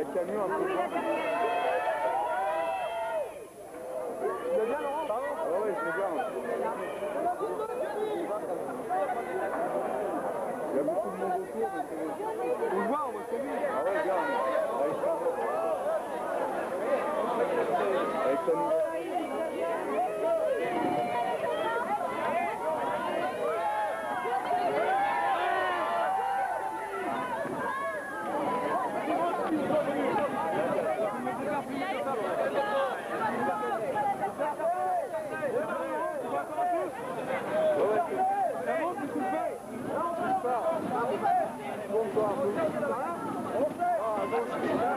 a Camus un peu. Tu l'as bien, Laurent? Ah ouais, je l'ai bien. Il y a beaucoup de monde autour, mais on le voit, on voit celui. Ah ouais, bien. Avec Camus. Bonsoir.